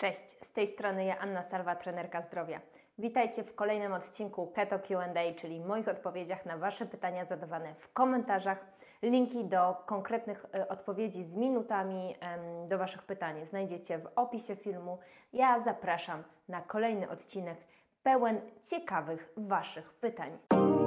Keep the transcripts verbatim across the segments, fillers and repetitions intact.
Cześć, z tej strony ja, Anna Salwa, trenerka zdrowia. Witajcie w kolejnym odcinku Keto Q and A, czyli moich odpowiedziach na Wasze pytania zadawane w komentarzach. Linki do konkretnych y, odpowiedzi z minutami y, do Waszych pytań znajdziecie w opisie filmu. Ja zapraszam na kolejny odcinek pełen ciekawych Waszych pytań.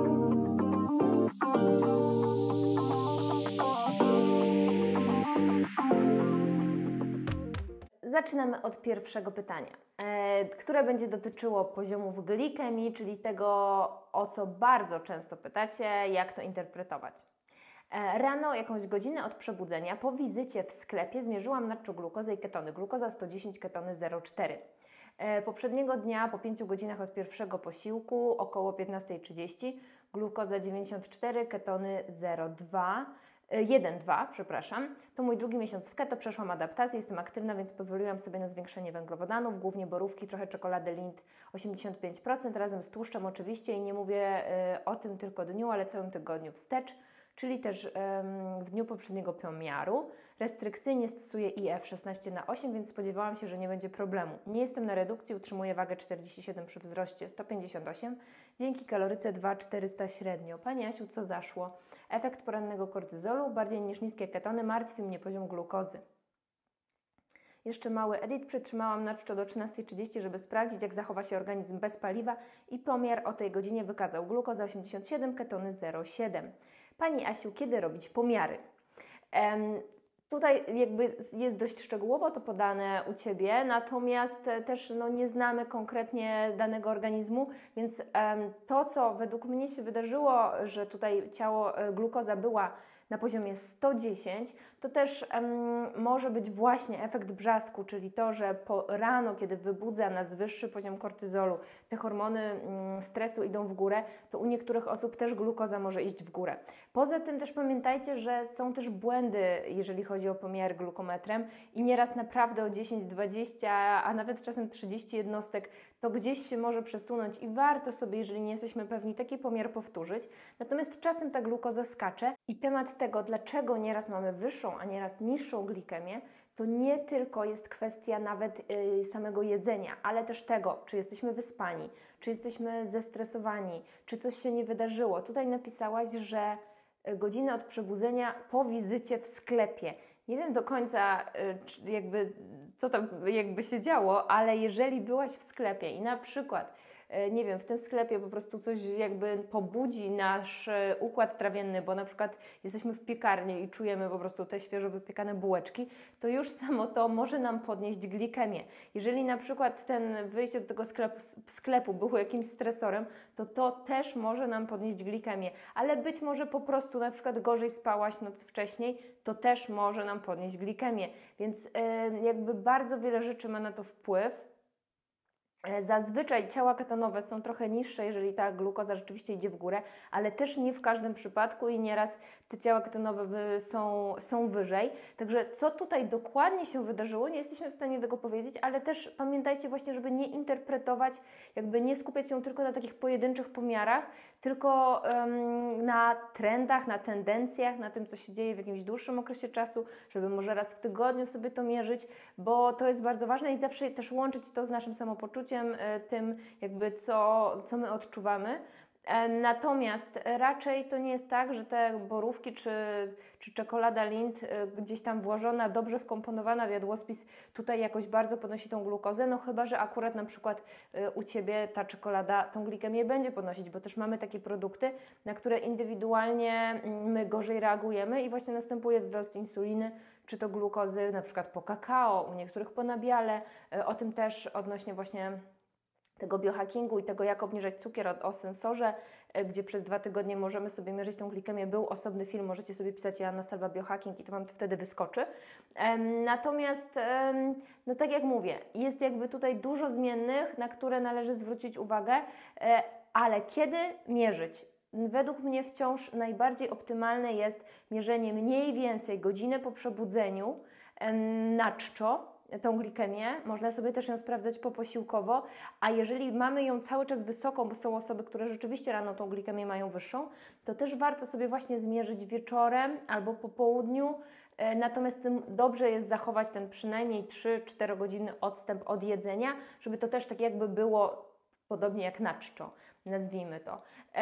Zaczynamy od pierwszego pytania, e, które będzie dotyczyło poziomów glikemii, czyli tego, o co bardzo często pytacie, jak to interpretować. E, rano, jakąś godzinę od przebudzenia, po wizycie w sklepie zmierzyłam nadczoglukozę i ketony. Glukoza sto dziesięć, ketony zero przecinek cztery. E, poprzedniego dnia, po pięciu godzinach od pierwszego posiłku, około piętnasta trzydzieści, glukoza dziewięćdziesiąt cztery, ketony zero przecinek dwa. jeden dwa, przepraszam. To mój drugi miesiąc w keto, przeszłam adaptację, jestem aktywna, więc pozwoliłam sobie na zwiększenie węglowodanów, głównie borówki, trochę czekolady Lindt osiemdziesiąt pięć procent, razem z tłuszczem oczywiście i nie mówię y, o tym tylko dniu, ale całym tygodniu wstecz, czyli też y, w dniu poprzedniego pomiaru. Restrykcyjnie stosuję I F szesnaście na osiem, więc spodziewałam się, że nie będzie problemu. Nie jestem na redukcji, utrzymuję wagę czterdzieści siedem przy wzroście sto pięćdziesiąt osiem, dzięki kaloryce dwa tysiące czterysta średnio. Pani Asiu, co zaszło? Efekt porannego kortyzolu, bardziej niż niskie ketony, martwi mnie poziom glukozy. Jeszcze mały edit, przytrzymałam na czczo do trzynastej trzydzieści, żeby sprawdzić, jak zachowa się organizm bez paliwa i pomiar o tej godzinie wykazał glukozę osiemdziesiąt siedem, ketony zero przecinek siedem. Pani Asiu, kiedy robić pomiary? Um, Tutaj jakby jest dość szczegółowo to podane u Ciebie, natomiast też no, nie znamy konkretnie danego organizmu, więc um, to, co według mnie się wydarzyło, że tutaj ciało, glukoza była na poziomie sto dziesięć, to też um, może być właśnie efekt brzasku, czyli to, że po rano, kiedy wybudza nas wyższy poziom kortyzolu, te hormony um, stresu idą w górę, to u niektórych osób też glukoza może iść w górę. Poza tym też pamiętajcie, że są też błędy, jeżeli chodzi o pomiary glukometrem i nieraz naprawdę o dziesięć, dwadzieścia, a nawet czasem trzydzieści jednostek to gdzieś się może przesunąć i warto sobie, jeżeli nie jesteśmy pewni, taki pomiar powtórzyć. Natomiast czasem ta glukoza skacze i temat tego, dlaczego nieraz mamy wyższą, a nieraz niższą glikemię, to nie tylko jest kwestia nawet yy, samego jedzenia, ale też tego, czy jesteśmy wyspani, czy jesteśmy zestresowani, czy coś się nie wydarzyło. Tutaj napisałaś, że godziny od przebudzenia po wizycie w sklepie. Nie wiem do końca yy, jakby, co tam jakby się działo, ale jeżeli byłaś w sklepie i na przykład nie wiem, w tym sklepie po prostu coś jakby pobudzi nasz układ trawienny, bo na przykład jesteśmy w piekarni i czujemy po prostu te świeżo wypiekane bułeczki, to już samo to może nam podnieść glikemię. Jeżeli na przykład ten wyjście do tego sklepu, sklepu było jakimś stresorem, to to też może nam podnieść glikemię, ale być może po prostu na przykład gorzej spałaś noc wcześniej, to też może nam podnieść glikemię, więc yy, jakby bardzo wiele rzeczy ma na to wpływ. Zazwyczaj ciała ketonowe są trochę niższe, jeżeli ta glukoza rzeczywiście idzie w górę, ale też nie w każdym przypadku i nieraz te ciała ketonowe są, są wyżej. Także co tutaj dokładnie się wydarzyło, nie jesteśmy w stanie tego powiedzieć, ale też pamiętajcie właśnie, żeby nie interpretować, jakby nie skupiać się tylko na takich pojedynczych pomiarach, tylko um, na trendach, na tendencjach, na tym, co się dzieje w jakimś dłuższym okresie czasu, żeby może raz w tygodniu sobie to mierzyć, bo to jest bardzo ważne i zawsze też łączyć to z naszym samopoczuciem, tym jakby co, co my odczuwamy. Natomiast raczej to nie jest tak, że te borówki czy, czy czekolada Lindt gdzieś tam włożona, dobrze wkomponowana w jadłospis tutaj jakoś bardzo podnosi tą glukozę, no chyba, że akurat na przykład u Ciebie ta czekolada tą glikemię będzie podnosić, bo też mamy takie produkty, na które indywidualnie my gorzej reagujemy i właśnie następuje wzrost insuliny, czy to glukozy, na przykład po kakao, u niektórych po nabiale, o tym też odnośnie właśnie tego biohackingu i tego, jak obniżać cukier, o, o sensorze, gdzie przez dwa tygodnie możemy sobie mierzyć tą glikemię. Był osobny film, możecie sobie pisać Anna Salwa Biohacking i to Wam wtedy wyskoczy. Um, natomiast, um, no tak jak mówię, jest jakby tutaj dużo zmiennych, na które należy zwrócić uwagę, e, ale kiedy mierzyć? Według mnie wciąż najbardziej optymalne jest mierzenie mniej więcej godzinę po przebudzeniu em, na czczo, tą glikemię, można sobie też ją sprawdzać poposiłkowo, a jeżeli mamy ją cały czas wysoką, bo są osoby, które rzeczywiście rano tą glikemię mają wyższą, to też warto sobie właśnie zmierzyć wieczorem albo po południu natomiast tym dobrze jest zachować ten przynajmniej trzy cztery godziny odstęp od jedzenia, żeby to też tak jakby było podobnie jak na czczo, nazwijmy to.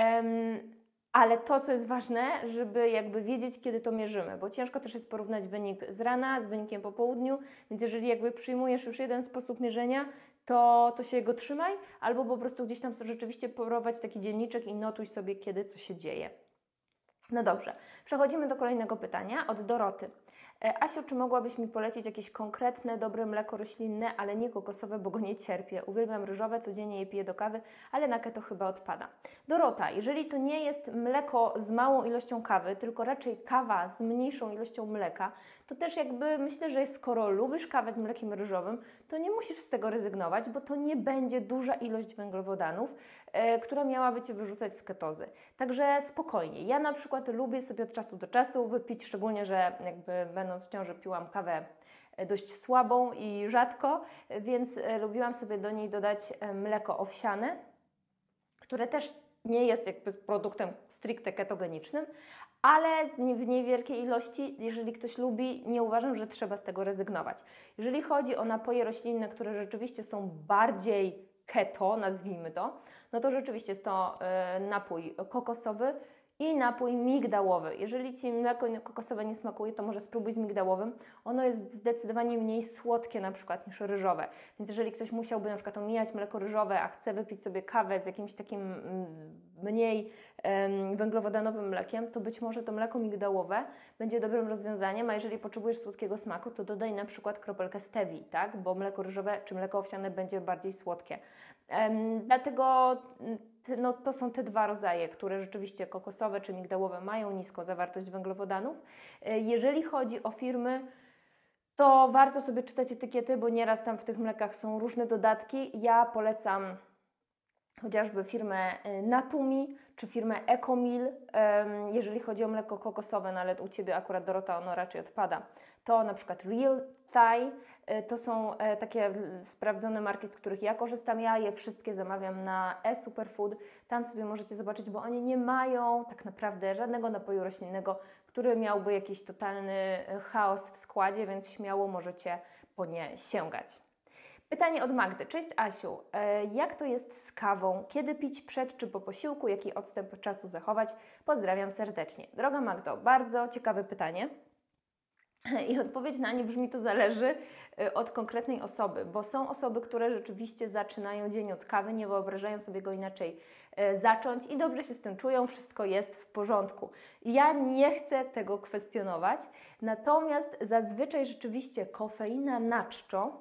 Ale to, co jest ważne, żeby jakby wiedzieć, kiedy to mierzymy, bo ciężko też jest porównać wynik z rana z wynikiem po południu, więc jeżeli jakby przyjmujesz już jeden sposób mierzenia, to, to się go trzymaj, albo po prostu gdzieś tam rzeczywiście prowadź taki dzienniczek i notuj sobie, kiedy co się dzieje. No dobrze, przechodzimy do kolejnego pytania od Doroty. Asiu, czy mogłabyś mi polecić jakieś konkretne, dobre mleko roślinne, ale nie kokosowe, bo go nie cierpię. Uwielbiam ryżowe, codziennie je piję do kawy, ale na keto chyba odpada. Dorota, jeżeli to nie jest mleko z małą ilością kawy, tylko raczej kawa z mniejszą ilością mleka, to też jakby myślę, że skoro lubisz kawę z mlekiem ryżowym, to nie musisz z tego rezygnować, bo to nie będzie duża ilość węglowodanów, e, która miałaby Cię wyrzucać z ketozy. Także spokojnie. Ja na przykład lubię sobie od czasu do czasu wypić, szczególnie, że jakby będąc w ciąży piłam kawę dość słabą i rzadko, więc lubiłam sobie do niej dodać mleko owsiane, które też nie jest jakby produktem stricte ketogenicznym, ale w niewielkiej ilości, jeżeli ktoś lubi, nie uważam, że trzeba z tego rezygnować. Jeżeli chodzi o napoje roślinne, które rzeczywiście są bardziej keto, nazwijmy to, no to rzeczywiście jest to y, napój kokosowy i napój migdałowy. Jeżeli Ci mleko kokosowe nie smakuje, to może spróbuj z migdałowym. Ono jest zdecydowanie mniej słodkie na przykład niż ryżowe. Więc jeżeli ktoś musiałby na przykład omijać mleko ryżowe, a chce wypić sobie kawę z jakimś takim mniej um, węglowodanowym mlekiem, to być może to mleko migdałowe będzie dobrym rozwiązaniem, a jeżeli potrzebujesz słodkiego smaku, to dodaj na przykład kropelkę stevii, tak? Bo mleko ryżowe czy mleko owsiane będzie bardziej słodkie. Um, dlatego no, to są te dwa rodzaje, które rzeczywiście kokosowe czy migdałowe mają niską zawartość węglowodanów. Jeżeli chodzi o firmy, to warto sobie czytać etykiety, bo nieraz tam w tych mlekach są różne dodatki. Ja polecam chociażby firmę Natumi czy firmę Ecomil, jeżeli chodzi o mleko kokosowe, no ale u Ciebie akurat, Dorota, ono raczej odpada. To na przykład Real Thai, to są takie sprawdzone marki, z których ja korzystam. Ja je wszystkie zamawiam na e-Superfood. Tam sobie możecie zobaczyć, bo oni nie mają tak naprawdę żadnego napoju roślinnego, który miałby jakiś totalny chaos w składzie, więc śmiało możecie po nie sięgać. Pytanie od Magdy. Cześć Asiu, jak to jest z kawą? Kiedy pić przed czy po posiłku? Jaki odstęp czasu zachować? Pozdrawiam serdecznie. Droga Magdo, bardzo ciekawe pytanie. I odpowiedź na nie brzmi: to zależy od konkretnej osoby, bo są osoby, które rzeczywiście zaczynają dzień od kawy, nie wyobrażają sobie go inaczej zacząć i dobrze się z tym czują, wszystko jest w porządku. Ja nie chcę tego kwestionować, natomiast zazwyczaj rzeczywiście kofeina na czczo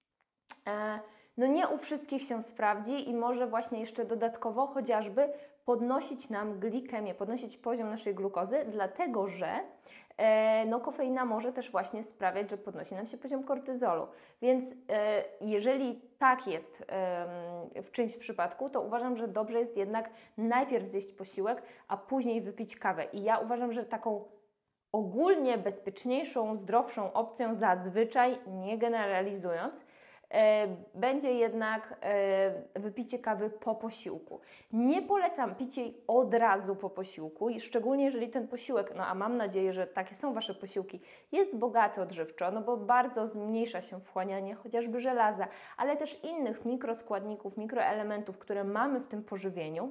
no nie u wszystkich się sprawdzi i może właśnie jeszcze dodatkowo chociażby podnosić nam glikemię, podnosić poziom naszej glukozy, dlatego że e, no, kofeina może też właśnie sprawiać, że podnosi nam się poziom kortyzolu. Więc e, jeżeli tak jest e, w czymś przypadku, to uważam, że dobrze jest jednak najpierw zjeść posiłek, a później wypić kawę. I ja uważam, że taką ogólnie bezpieczniejszą, zdrowszą opcją zazwyczaj, nie generalizując, E, będzie jednak e, wypicie kawy po posiłku. Nie polecam pić jej od razu po posiłku, i szczególnie jeżeli ten posiłek, no a mam nadzieję, że takie są Wasze posiłki, jest bogaty odżywczo, no bo bardzo zmniejsza się wchłanianie chociażby żelaza, ale też innych mikroskładników, mikroelementów, które mamy w tym pożywieniu.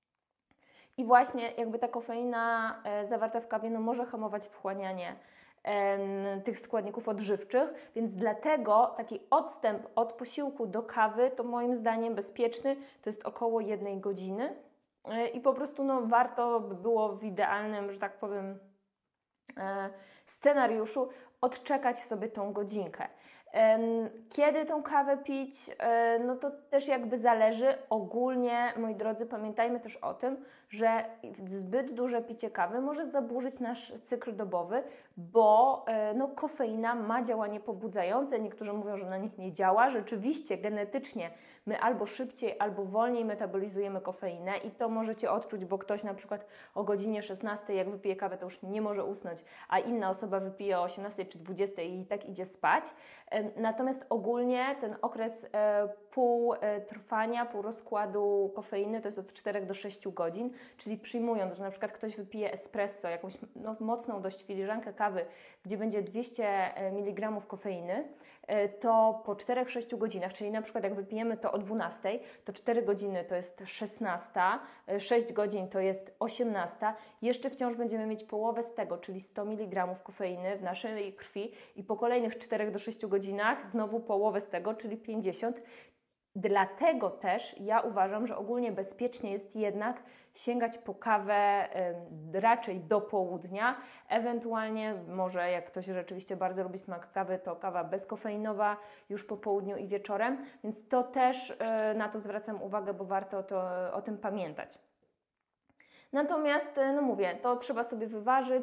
I właśnie jakby ta kofeina e, zawarta w kawie no może hamować wchłanianie tych składników odżywczych, więc dlatego taki odstęp od posiłku do kawy to moim zdaniem bezpieczny, to jest około jednej godziny i po prostu no, warto by było w idealnym, że tak powiem, scenariuszu odczekać sobie tą godzinkę. Kiedy tą kawę pić? No to też jakby zależy. Ogólnie, moi drodzy, pamiętajmy też o tym, że zbyt duże picie kawy może zaburzyć nasz cykl dobowy, bo no, kofeina ma działanie pobudzające. Niektórzy mówią, że na nich nie działa. Rzeczywiście, genetycznie my albo szybciej, albo wolniej metabolizujemy kofeinę i to możecie odczuć, bo ktoś na przykład o godzinie szesnastej, jak wypije kawę, to już nie może usnąć, a inna osoba wypije o osiemnastej czy dwudziestej i tak idzie spać. Natomiast ogólnie ten okres półtrwania, półrozkładu kofeiny to jest od czterech do sześciu godzin, czyli przyjmując, że na przykład ktoś wypije espresso, jakąś no, mocną dość filiżankę kawy, gdzie będzie dwieście miligramów kofeiny, to po czterech do sześciu godzinach, czyli na przykład jak wypijemy to o dwunastej, to cztery godziny to jest szesnasta, sześć godzin to jest osiemnasta, jeszcze wciąż będziemy mieć połowę z tego, czyli sto miligramów kofeiny w naszej krwi i po kolejnych czterech do sześciu godzinach znowu połowę z tego, czyli pięćdziesiąt. Dlatego też ja uważam, że ogólnie bezpiecznie jest jednak sięgać po kawę y, raczej do południa, ewentualnie może jak ktoś rzeczywiście bardzo lubi smak kawy, to kawa bezkofeinowa już po południu i wieczorem, więc to też y, na to zwracam uwagę, bo warto to, o tym pamiętać. Natomiast, no mówię, to trzeba sobie wyważyć,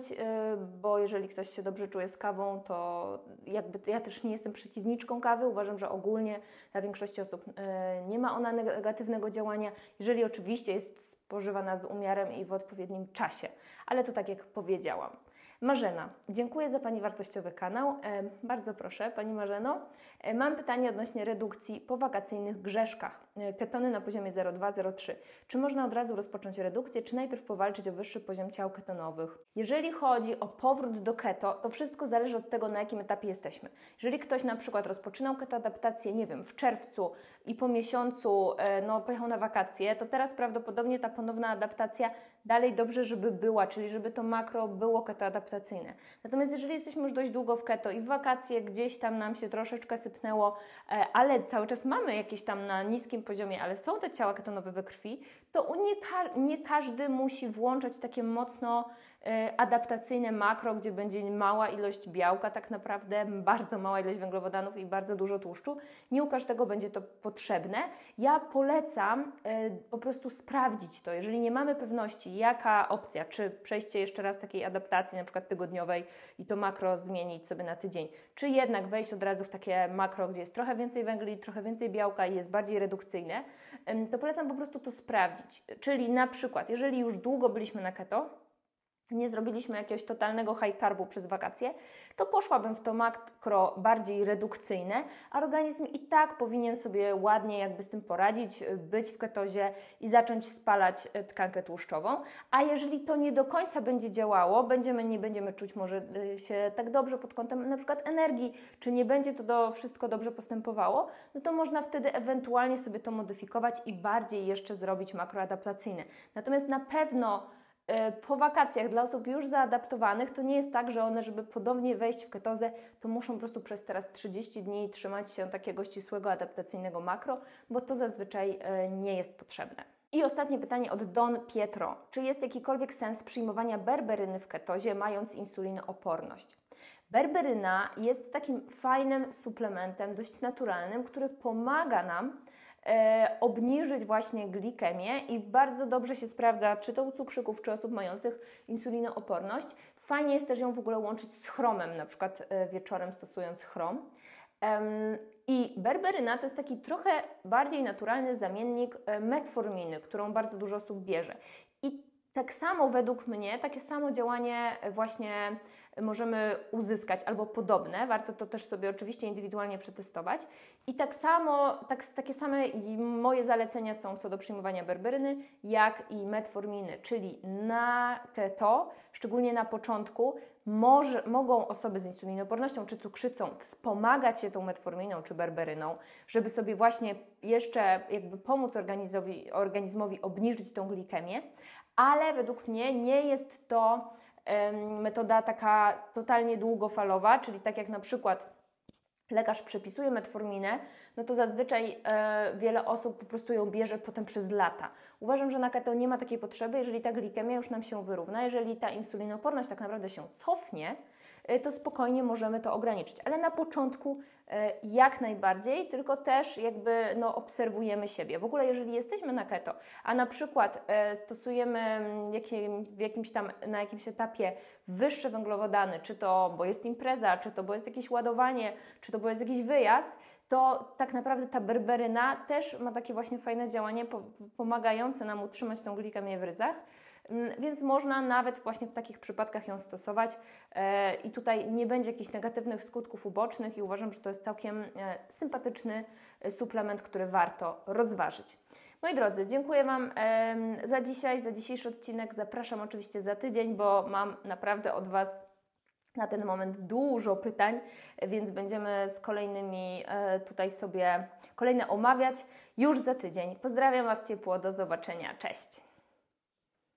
bo jeżeli ktoś się dobrze czuje z kawą, to jakby ja też nie jestem przeciwniczką kawy. Uważam, że ogólnie dla większości osób nie ma ona negatywnego działania, jeżeli oczywiście jest spożywana z umiarem i w odpowiednim czasie. Ale to tak jak powiedziałam. Marzena, dziękuję za Pani wartościowy kanał. E, bardzo proszę, Pani Marzeno. E, mam pytanie odnośnie redukcji po wakacyjnych grzeszkach. E, ketony na poziomie zero przecinek dwa do zero przecinek trzy. Czy można od razu rozpocząć redukcję, czy najpierw powalczyć o wyższy poziom ciał ketonowych? Jeżeli chodzi o powrót do keto, to wszystko zależy od tego, na jakim etapie jesteśmy. Jeżeli ktoś na przykład rozpoczynał ketoadaptację, nie wiem, w czerwcu i po miesiącu e, no, pojechał na wakacje, to teraz prawdopodobnie ta ponowna adaptacja dalej dobrze, żeby była, czyli żeby to makro było ketoadaptacyjne. Natomiast jeżeli jesteśmy już dość długo w keto i w wakacje gdzieś tam nam się troszeczkę sypnęło, ale cały czas mamy jakieś tam na niskim poziomie, ale są te ciała ketonowe we krwi, to nie, ka- nie każdy musi włączać takie mocno adaptacyjne makro, gdzie będzie mała ilość białka, tak naprawdę bardzo mała ilość węglowodanów i bardzo dużo tłuszczu. Nie u każdego będzie to potrzebne. Ja polecam po prostu sprawdzić to, jeżeli nie mamy pewności, jaka opcja, czy przejście jeszcze raz takiej adaptacji, na przykład tygodniowej i to makro zmienić sobie na tydzień, czy jednak wejść od razu w takie makro, gdzie jest trochę więcej węgli, trochę więcej białka i jest bardziej redukcyjne, to polecam po prostu to sprawdzić. Czyli na przykład, jeżeli już długo byliśmy na keto, nie zrobiliśmy jakiegoś totalnego high carbu przez wakacje, to poszłabym w to makro bardziej redukcyjne, a organizm i tak powinien sobie ładnie jakby z tym poradzić, być w ketozie i zacząć spalać tkankę tłuszczową. A jeżeli to nie do końca będzie działało, będziemy, nie będziemy czuć może się tak dobrze pod kątem na przykład energii, czy nie będzie to do, wszystko dobrze postępowało, no to można wtedy ewentualnie sobie to modyfikować i bardziej jeszcze zrobić makroadaptacyjne. Natomiast na pewno po wakacjach dla osób już zaadaptowanych to nie jest tak, że one, żeby podobnie wejść w ketozę, to muszą po prostu przez teraz trzydzieści dni trzymać się takiego ścisłego adaptacyjnego makro, bo to zazwyczaj nie jest potrzebne. I ostatnie pytanie od Don Pietro. Czy jest jakikolwiek sens przyjmowania berberyny w ketozie, mając insulinooporność? Berberyna jest takim fajnym suplementem, dość naturalnym, który pomaga nam E, obniżyć właśnie glikemię i bardzo dobrze się sprawdza, czy to u cukrzyków, czy osób mających insulinooporność. Fajnie jest też ją w ogóle łączyć z chromem, na przykład e, wieczorem stosując chrom. Ehm, I berberyna to jest taki trochę bardziej naturalny zamiennik e, metforminy, którą bardzo dużo osób bierze. I tak samo według mnie, takie samo działanie właśnie możemy uzyskać albo podobne, warto to też sobie oczywiście indywidualnie przetestować. I tak samo, tak, takie same moje zalecenia są co do przyjmowania berberyny, jak i metforminy, czyli na keto, szczególnie na początku, może, mogą osoby z insulinoopornością czy cukrzycą wspomagać się tą metforminą czy berberyną, żeby sobie właśnie jeszcze jakby pomóc organizmowi, organizmowi obniżyć tą glikemię, ale według mnie nie jest to metoda taka totalnie długofalowa, czyli tak jak na przykład lekarz przepisuje metforminę, no to zazwyczaj e, wiele osób po prostu ją bierze potem przez lata. Uważam, że na keto nie ma takiej potrzeby, jeżeli ta glikemia już nam się wyrówna, jeżeli ta insulinooporność tak naprawdę się cofnie, e, to spokojnie możemy to ograniczyć. Ale na początku e, jak najbardziej, tylko też jakby no, obserwujemy siebie. W ogóle jeżeli jesteśmy na keto, a na przykład e, stosujemy jakim, w jakimś tam, na jakimś etapie wyższe węglowodany, czy to bo jest impreza, czy to bo jest jakieś ładowanie, czy to bo jest jakiś wyjazd, to tak naprawdę ta berberyna też ma takie właśnie fajne działanie po, pomagające nam utrzymać tą glikemię w ryzach więc można nawet właśnie w takich przypadkach ją stosować i tutaj nie będzie jakichś negatywnych skutków ubocznych i uważam, że to jest całkiem sympatyczny suplement, który warto rozważyć. Moi drodzy, dziękuję Wam za dzisiaj, za dzisiejszy odcinek. Zapraszam oczywiście za tydzień, bo mam naprawdę od Was na ten moment dużo pytań, więc będziemy z kolejnymi tutaj sobie kolejne omawiać już za tydzień. Pozdrawiam Was ciepło, do zobaczenia, cześć!